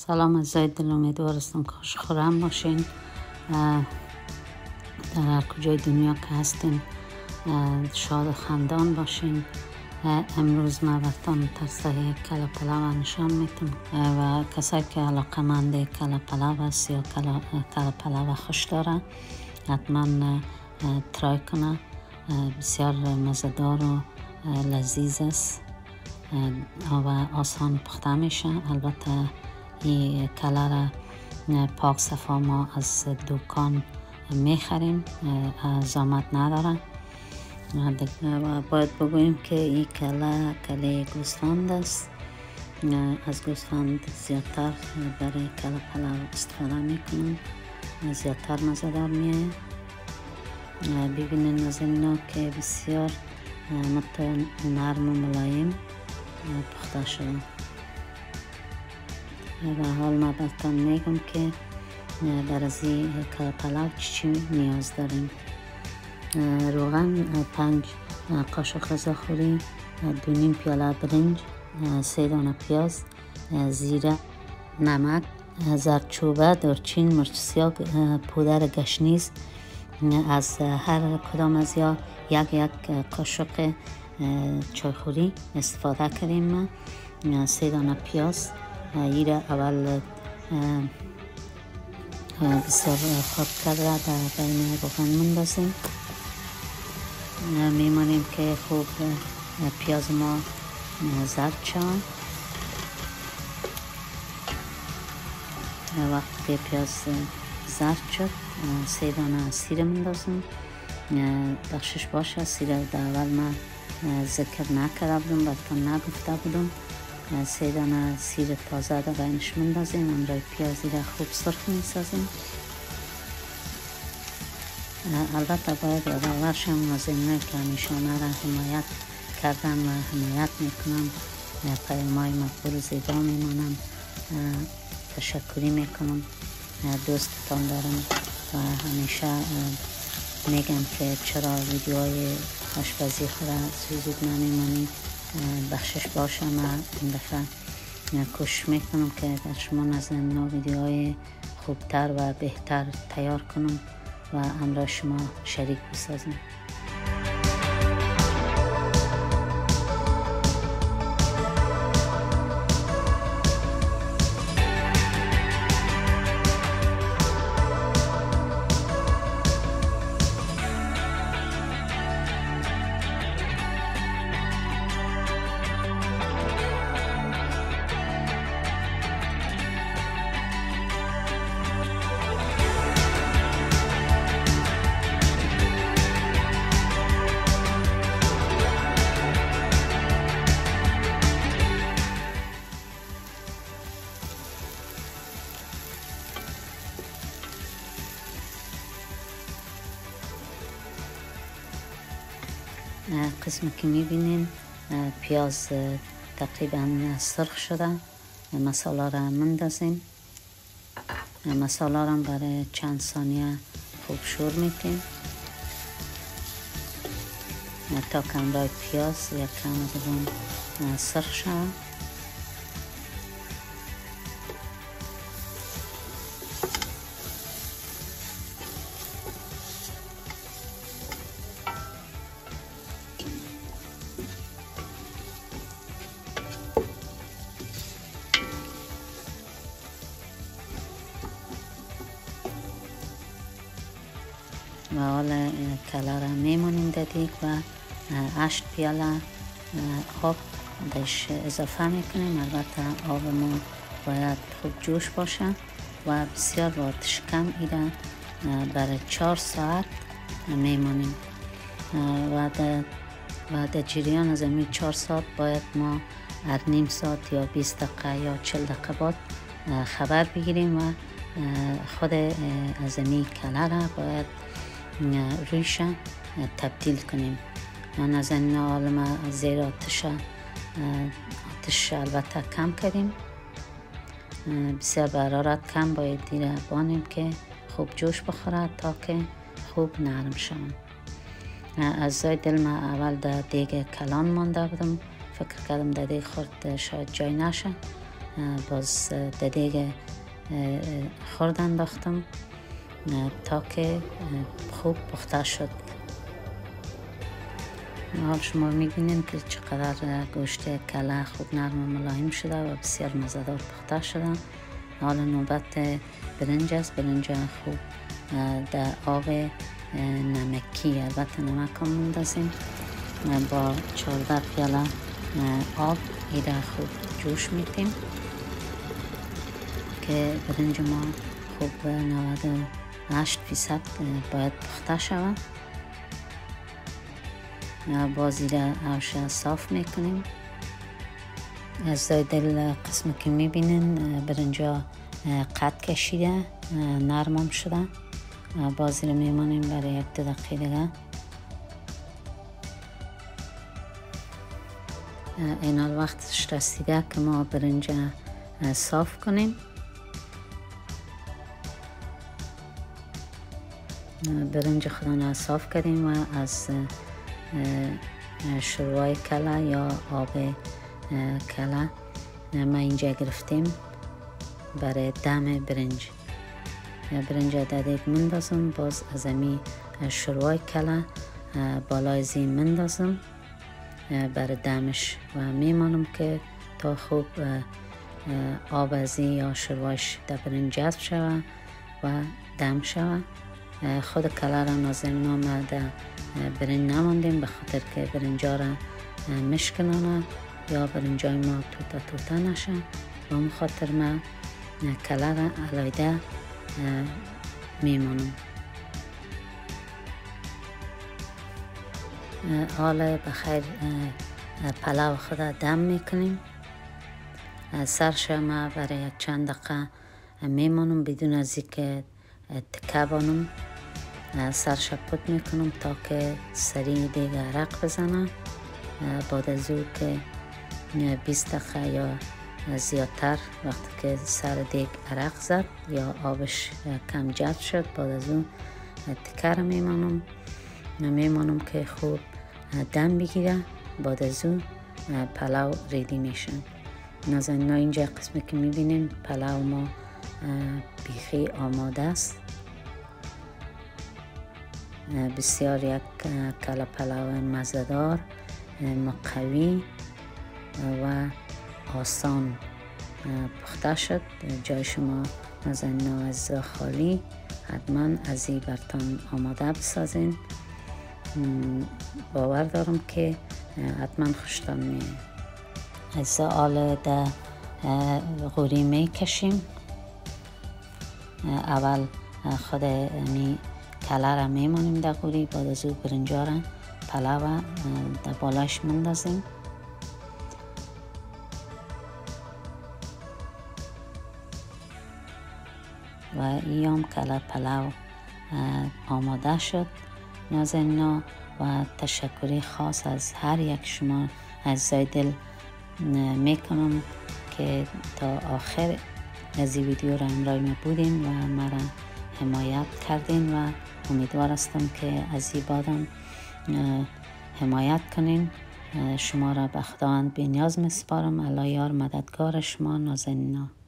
سلام عزیزای دل، امیدوار هستم که خوش خورم باشین. در هر کجای دنیا که هستین شاد و خندان باشین. امروز ما براتون ترسه کله پلاو نشان میتم و کسایی که علاقمند کله پلاو است یا کله پلاو خوش داره حتما ترای کنه. بسیار مزه‌دار و لذیذ است و آسان پخته میشه. البته این کله را پاک صفا ما از دکان میخریم، زحمت نداره. و باید بگوییم که این کله گوسفند است. از گوسفند زیادتر برای کله پلاو استفاده میکنم، زیادتر مزه‌دار میاد. ببینین از اینا که بسیار نرم و ملایم پخته شده. و حال ما براتون میگم که برای از این کله پلاو چی نیاز داریم. روغن 5 قاشق غذاخوری، 2 پیاله برنج، 3 دانه پیاز، زیره، نمک، زردچوبه، دارچین، مرچ سیاه، پودر گشنیز. از هر کدام از یا یک قاشق چایخوری استفاده کردیم. 3 دانه پیاز ایره اول بسیار خرد کرده در بین روغن مندازیم. میمانیم که خوب پیاز ما زرد شود. وقتی که پیاز زرد شد 3 دانه سیر مندازم. بخشش باشه سیر در اول من ذکر نکرده بودم، براتون نگفته بودم. 3 دانه سیر تازه در بینش مندازیم. امروی پیازی را خوب سرخ میسازیم. البته باید یادآور شم از اینه که نشانه را حمایت کردن و حمایت میکنم. پیام‌های مقبول زیبا میمانم. تشکری میکنم. دوستتان دارم و همیشه میگم که چرا ویدیوهای آشپزی خود سوزید نمیمانید. بخشش باشه. من این دفعه کوشش میکنم که در شما نزد نوع ویدیوهای خوبتر و بهتر تیار کنم و همراه شما شریک بسازم. قسمی که میبینین پیاز تقریبا سرخ شده. مساله را مندازیم. مساله را برای چند ثانیه خوب شور میکنیم تا کمرای پیاز یک کم سرخ شود. و حالا کله را میمانیم در دیگ و 8 پیاله آب بهش اضافه میکنیم. البته آب ما باید خوب جوش باشه و بسیار آتش کم ایره برای 4 ساعت میمانیم. و در جریان از این 4 ساعت باید ما هر نیم ساعت یا 20 دقیقه یا 40 دقیقه بعد خبر بگیریم و خود از این کله را باید رویش تبدیل کنیم. من از این عالم زیر آتش البته کم کردیم. بسیار به حرارت کم باید دیره بانیم که خوب جوش بخوره تا که خوب نرم شود. از دل من اول در دیگ کلان مانده بودم، فکر کردم در دیگ خورد شاید جای نشه. باز در دیگه خرد انداختم تا که خوب پخته شد. حال شما میبینین که چقدر گوشت کله خوب نرم و ملایم شده و بسیار مزه‌دار پخته شده. حالا نوبت برنج است. برنج خوب در آب نمکی، البته نمک هم میندازیم، با 14 پیاله آب ایره خوب جوش میتیم که برنج ما خوب 98% باید پخته شود. باز ایره آش صاف میکنیم. از دل قسم که میبینین برنجا قد کشیده، نرمم شده. باز ایره میمانیم برای 1-2 دقیقه دیگه. این حال وقتش رسیده که ما برنج صاف کنیم. برنج خودمون صاف کردیم و از شروع کله یا آب کله ما اینجا گرفتیم برای دم برنج. برنج در دیگ مندازم، باز از امی شروع کله بالای زین مندازم برای دمش و میمانم که تا خوب آب ازی یا شروعش در برنج جذب شود و دم شود. خود کله را نازنین ما در برنج نماندیم به خاطر که برنجا را مشکنانه یا برنجای ما توته نشه. به اون خاطر ما کله را علیده میمانم. حالا بخیر پلاو خود دم میکنیم. سرش ما برای چند دقیقه میمانم بدون از اینکه تکه بانم. سرش پت میکنم تا که سریع دیگه عرق بزنه. بعد از او که 20 دقیقه یا زیادتر وقتی که سر دیگ عرق زد یا آبش کم جذب شد، بعد از او تکه را میمانم که خوب دم بگیره. بعد از او پلاو ریدی میشه. نازنین اینجا قسمی که میبینیم پلاو ما بیخی آماده است. بسیار یک کله پلاو مزه‌دار، مقوی و آسان پخته شد. جای شما نازنین از خالی حتما از این برتان آماده بسازین. باور دارم که حتما خوشتان میاد. از آل در غوری می کشیم. اول خود می کله را میمانیم در غوری، بعد از او برنجا را پلاو در بالاش مندازیم. و ایام کله پلاو آماده شد. نازنینا و تشکری خاص از هر یک شما از دل میکنم که تا آخر از این ویدیو را همراه ما بودین و مرا حمایت کردین و امیدوار هستم که از این بعدم حمایت کنین. شما را به خداوند بی‌نیاز میسپارم. الله یار مددگار شما نازنینا.